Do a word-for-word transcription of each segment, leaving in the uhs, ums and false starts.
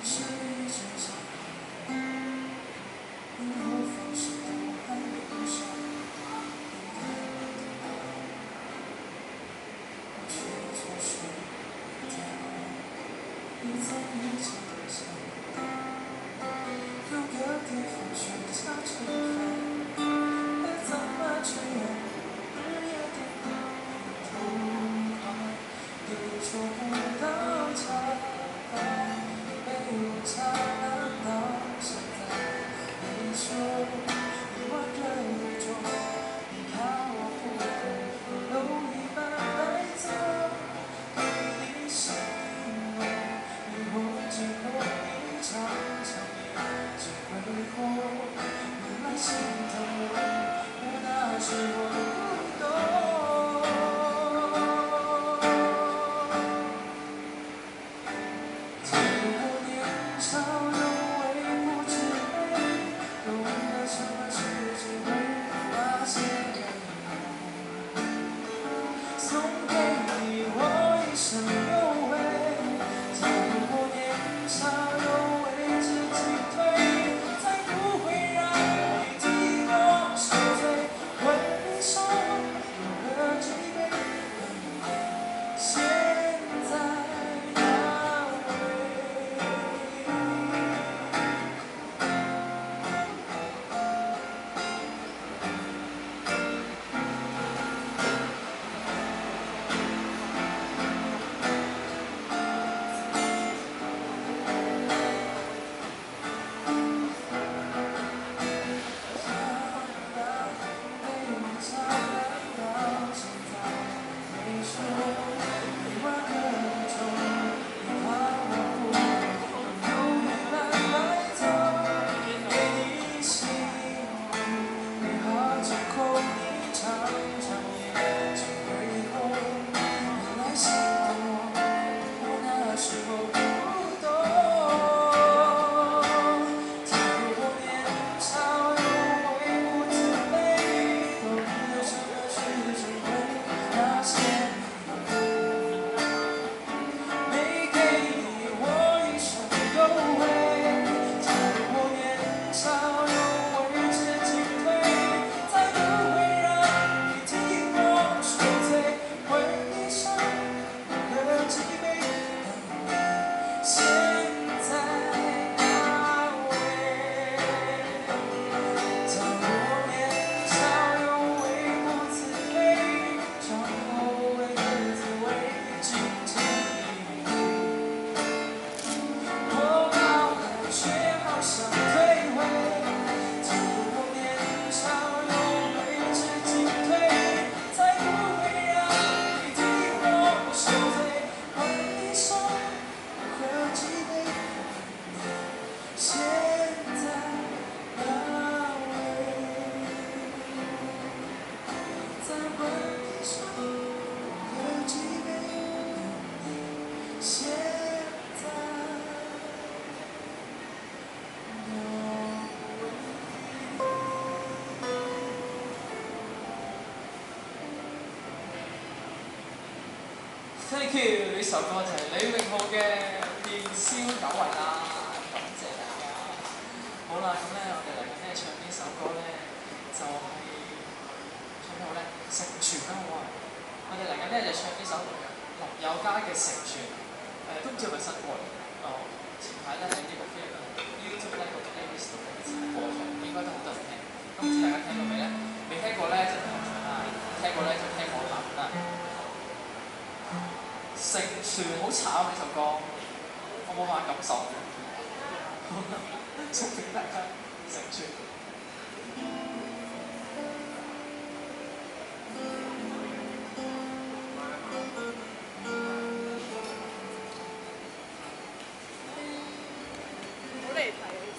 Thank you， 呢首歌就係李榮浩嘅《燃燒久違》啦，感謝大家。好啦，咁咧我哋嚟緊咧唱呢首歌咧，就係、是、唱咩好咧？成全啦，好啊！我哋嚟緊咧就唱呢首林宥嘉嘅《成全》，誒、呃、都唔知係咪新歌嚟？哦，前排咧喺呢個 YouTube 咧個 playlist 度咧播咗，應該都好多人聽。咁唔知大家聽過未咧？未聽過咧就聽我唱啦，聽過咧就聽我喊啦。成全好慘呢首歌，我冇辦法感受，送俾大家成全。 好離題啊！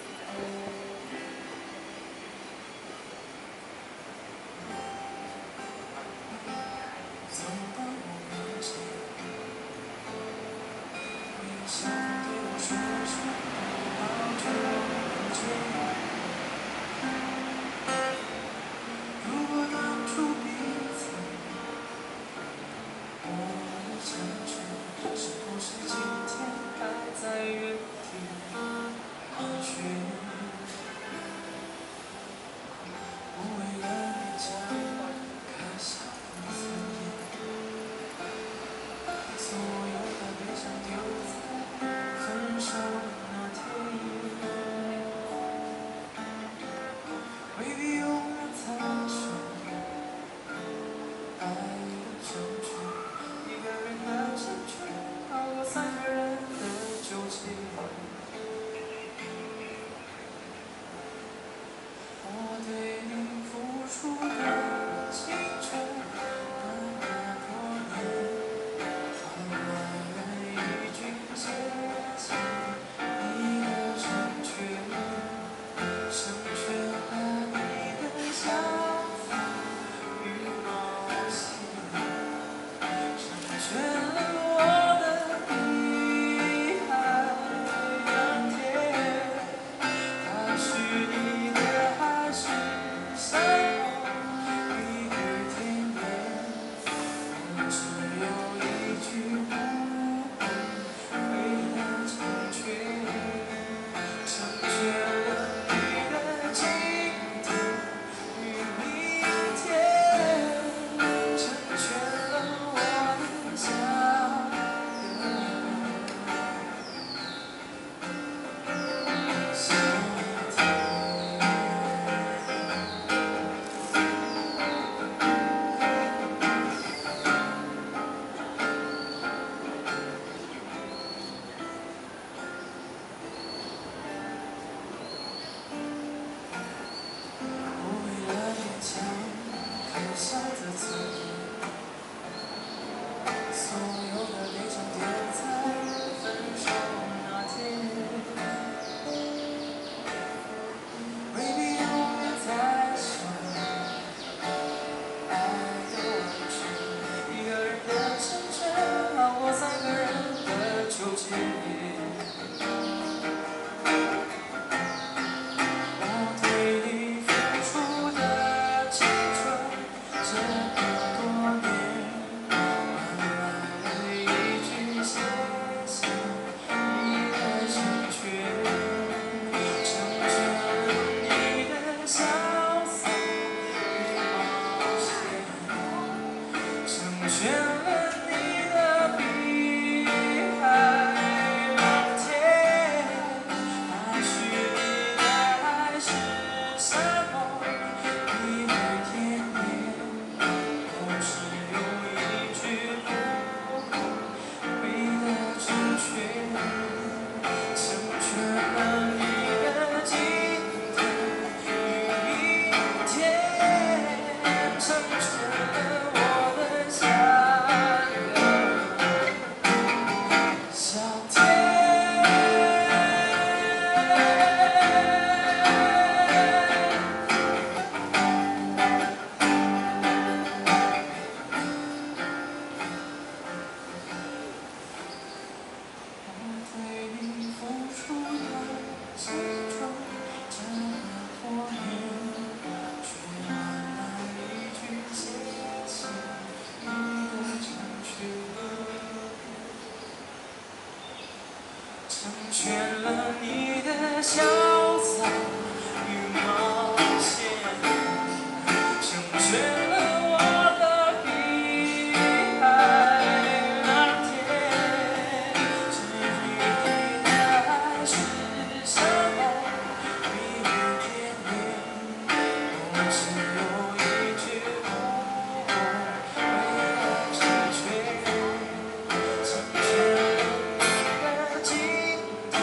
成全了你的潇洒与冒险，成全了我的碧海蓝天。至于你的爱是什么，蜜语甜言，我只有一句我为爱成全，成全了你的今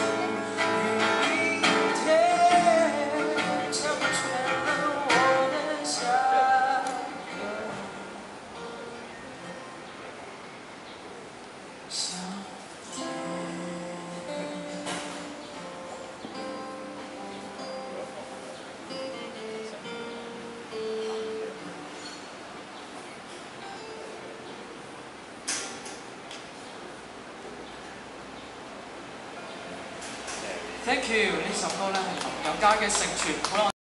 夏天。Thank you，呢首歌咧係林宥嘉嘅成全，好啦。